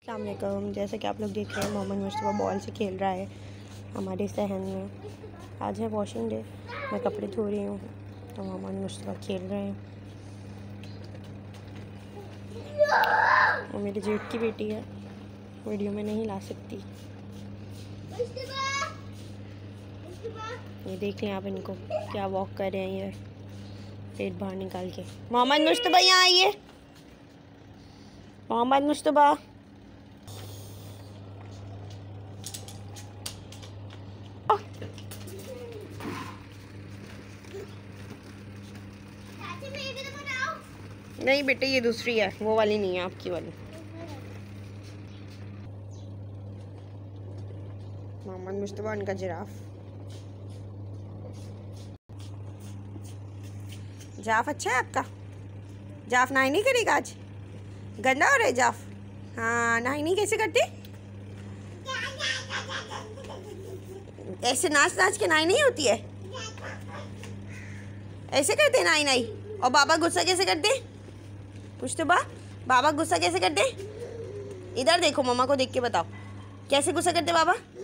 अस्सलाम वालेकुम। जैसे कि आप लोग देख रहे हैं मोहम्मद मुस्तफ़ा बॉल से खेल रहा है हमारे सहन में। आज है वॉशिंग डे, मैं कपड़े धो रही हूँ तो मोहम्मद मुस्तफ़ा खेल रहे हैं। वो मेरे जेठ की बेटी है, वीडियो में नहीं ला सकती। ये देख लें आप इनको क्या वॉक कर रहे हैं, ये पेट बाहर निकाल के। मोहम्मद मुस्तफ़ा यहाँ आइए, मोहम्मद मुस्तफ़ा। नहीं बेटे, ये दूसरी है, वो वाली नहीं है, आपकी वाली। मोहम्मद मुस्तफ़ा उनका जिराफ। जाफ अच्छा है आपका? जाफ नहाई नहीं करेगा आज? गंदा हो रहा है जाफ? हाँ, नहाई नहीं कैसे करते? ऐसे नाच नाच के नहाई नहीं होती है, ऐसे करते नाई नाई। और बाबा गुस्सा कैसे करते? पूछ तो बाबा गुस्सा कैसे करते? इधर देखो, मम्मा को देख के बताओ कैसे गुस्सा करते बाबा।